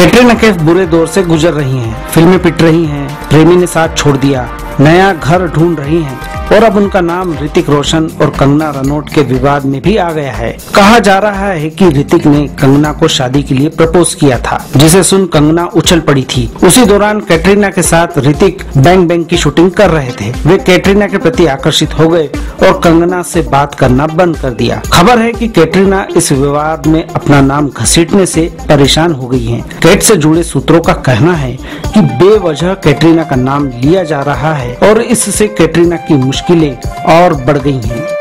कैटरीना कैफ बुरे दौर से गुजर रही हैं, फिल्में पिट रही हैं, प्रेमी ने साथ छोड़ दिया, नया घर ढूंढ रही हैं और अब उनका नाम ऋतिक रोशन और कंगना रनौत के विवाद में भी आ गया है। कहा जा रहा है कि ऋतिक ने कंगना को शादी के लिए प्रपोज किया था, जिसे सुन कंगना उछल पड़ी थी। उसी दौरान कैटरीना के साथ ऋतिक बैंग बैंग की शूटिंग कर रहे थे। वे कैटरीना के प्रति आकर्षित हो गए और कंगना से बात करना बंद कर दिया। खबर है कि कैटरीना इस विवाद में अपना नाम घसीटने से परेशान हो गई हैं। कैट से जुड़े सूत्रों का कहना है कि बेवजह कैटरीना का नाम लिया जा रहा है और इससे कैटरीना की मुश्किलें और बढ़ गई हैं।